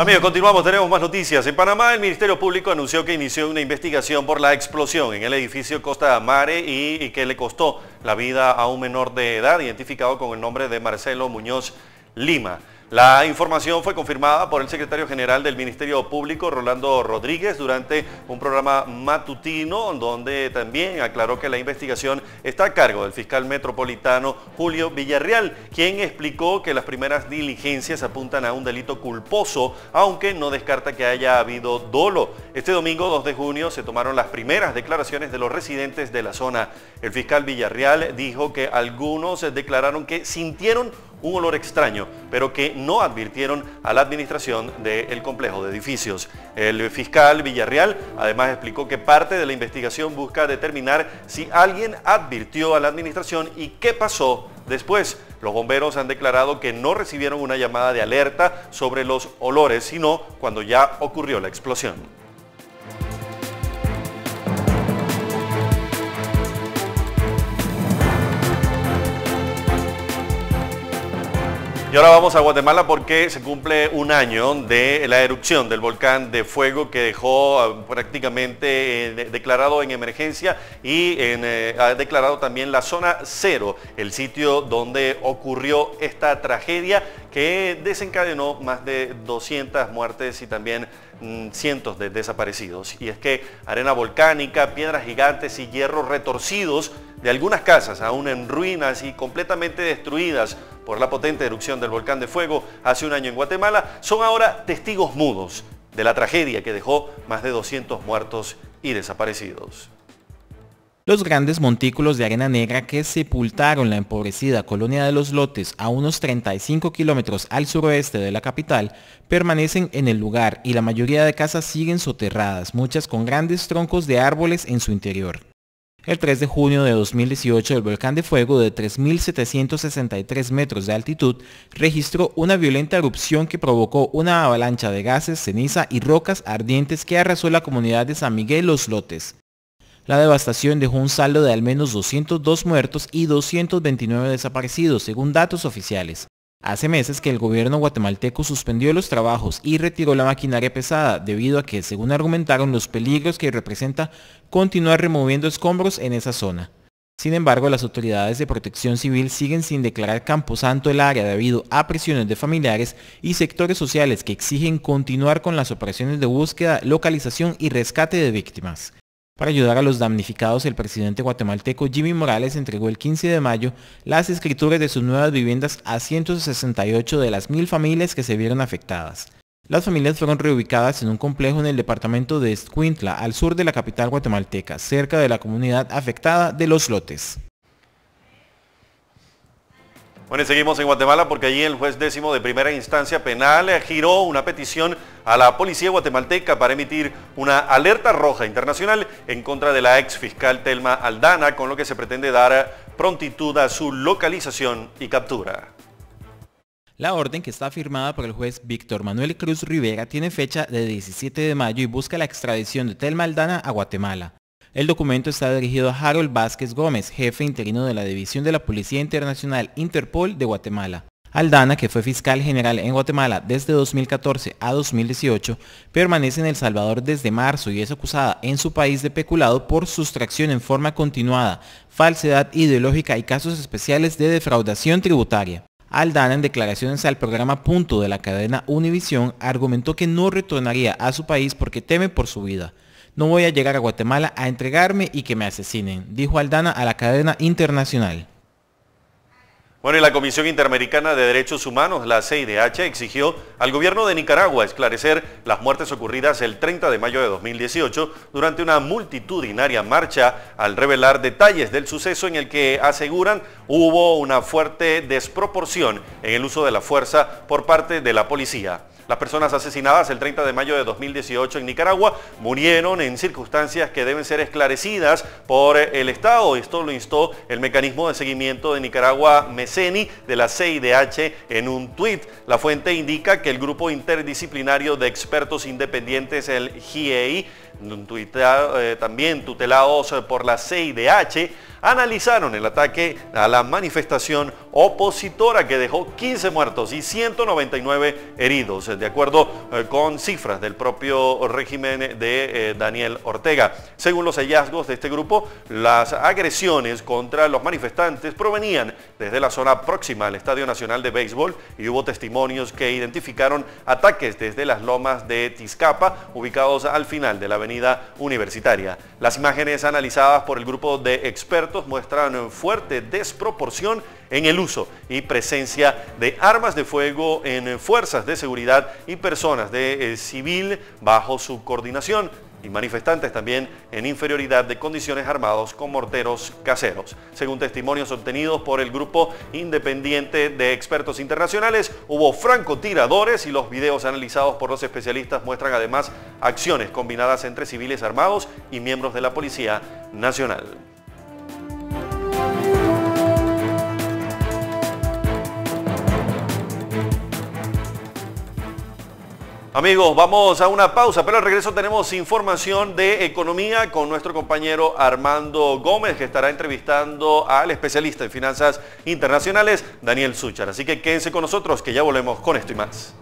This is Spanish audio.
Amigos, continuamos, tenemos más noticias. En Panamá, el Ministerio Público anunció que inició una investigación por la explosión en el edificio Costa Mare y que le costó la vida a un menor de edad, identificado con el nombre de Marcelo Muñoz Lima. La información fue confirmada por el secretario general del Ministerio Público, Rolando Rodríguez, durante un programa matutino, donde también aclaró que la investigación está a cargo del fiscal metropolitano Julio Villarreal, quien explicó que las primeras diligencias apuntan a un delito culposo, aunque no descarta que haya habido dolo. Este domingo 2 de junio se tomaron las primeras declaraciones de los residentes de la zona. El fiscal Villarreal dijo que algunos declararon que sintieron un olor extraño, pero que no advirtieron a la administración del complejo de edificios. El fiscal Villarreal además explicó que parte de la investigación busca determinar si alguien advirtió a la administración y qué pasó después. Los bomberos han declarado que no recibieron una llamada de alerta sobre los olores, sino cuando ya ocurrió la explosión. Y ahora vamos a Guatemala porque se cumple un año de la erupción del volcán de fuego que dejó prácticamente declarado en emergencia y ha declarado también la zona cero, el sitio donde ocurrió esta tragedia que desencadenó más de 200 muertes y también cientos de desaparecidos. Y es que arena volcánica, piedras gigantes y hierros retorcidos de algunas casas aún en ruinas y completamente destruidas por la potente erupción del volcán de fuego hace un año en Guatemala, son ahora testigos mudos de la tragedia que dejó más de 200 muertos y desaparecidos. Los grandes montículos de arena negra que sepultaron la empobrecida colonia de Los Lotes a unos 35 kilómetros al suroeste de la capital permanecen en el lugar y la mayoría de casas siguen soterradas, muchas con grandes troncos de árboles en su interior. El 3 de junio de 2018, el volcán de fuego de 3.763 metros de altitud registró una violenta erupción que provocó una avalancha de gases, ceniza y rocas ardientes que arrasó la comunidad de San Miguel Los Lotes. La devastación dejó un saldo de al menos 202 muertos y 229 desaparecidos, según datos oficiales. Hace meses que el gobierno guatemalteco suspendió los trabajos y retiró la maquinaria pesada debido a que, según argumentaron, los peligros que representa continuar removiendo escombros en esa zona. Sin embargo, las autoridades de protección civil siguen sin declarar camposanto el área debido a presiones de familiares y sectores sociales que exigen continuar con las operaciones de búsqueda, localización y rescate de víctimas. Para ayudar a los damnificados, el presidente guatemalteco Jimmy Morales entregó el 15 de mayo las escrituras de sus nuevas viviendas a 168 de las 1000 familias que se vieron afectadas. Las familias fueron reubicadas en un complejo en el departamento de Escuintla, al sur de la capital guatemalteca, cerca de la comunidad afectada de Los Lotes. Bueno, y seguimos en Guatemala porque allí el juez 10º de primera instancia penal giró una petición a la policía guatemalteca para emitir una alerta roja internacional en contra de la ex fiscal Telma Aldana, con lo que se pretende dar prontitud a su localización y captura. La orden, que está firmada por el juez Víctor Manuel Cruz Rivera, tiene fecha de 17 de mayo y busca la extradición de Telma Aldana a Guatemala. El documento está dirigido a Harold Vázquez Gómez, jefe interino de la División de la Policía Internacional Interpol de Guatemala. Aldana, que fue fiscal general en Guatemala desde 2014 a 2018, permanece en El Salvador desde marzo y es acusada en su país de peculado por sustracción en forma continuada, falsedad ideológica y casos especiales de defraudación tributaria. Aldana, en declaraciones al programa Punto de la cadena Univisión, argumentó que no retornaría a su país porque teme por su vida. No voy a llegar a Guatemala a entregarme y que me asesinen, dijo Aldana a la cadena internacional. Bueno, y la Comisión Interamericana de Derechos Humanos, la CIDH, exigió al gobierno de Nicaragua esclarecer las muertes ocurridas el 30 de mayo de 2018 durante una multitudinaria marcha, al revelar detalles del suceso en el que aseguran hubo una fuerte desproporción en el uso de la fuerza por parte de la policía. Las personas asesinadas el 30 de mayo de 2018 en Nicaragua murieron en circunstancias que deben ser esclarecidas por el Estado. Esto lo instó el mecanismo de seguimiento de Nicaragua MECENI de la CIDH en un tuit. La fuente indica que el grupo interdisciplinario de expertos independientes, el GIEI, también tutelados por la CIDH, analizaron el ataque a la manifestación opositora que dejó 15 muertos y 199 heridos, de acuerdo con cifras del propio régimen de Daniel Ortega. Según los hallazgos de este grupo, las agresiones contra los manifestantes provenían desde la zona próxima al Estadio Nacional de Béisbol y hubo testimonios que identificaron ataques desde las lomas de Tizcapa, ubicados al final de la avenida Universitaria. Las imágenes analizadas por el grupo de expertos muestran fuerte desproporción en el uso y presencia de armas de fuego en fuerzas de seguridad y personas de civil bajo su coordinación, y manifestantes también en inferioridad de condiciones armados con morteros caseros. Según testimonios obtenidos por el grupo independiente de expertos internacionales, hubo francotiradores y los videos analizados por los especialistas muestran además acciones combinadas entre civiles armados y miembros de la Policía Nacional. Amigos, vamos a una pausa, pero al regreso tenemos información de economía con nuestro compañero Armando Gómez, que estará entrevistando al especialista en finanzas internacionales, Daniel Zúchar. Así que quédense con nosotros, que ya volvemos con esto y más.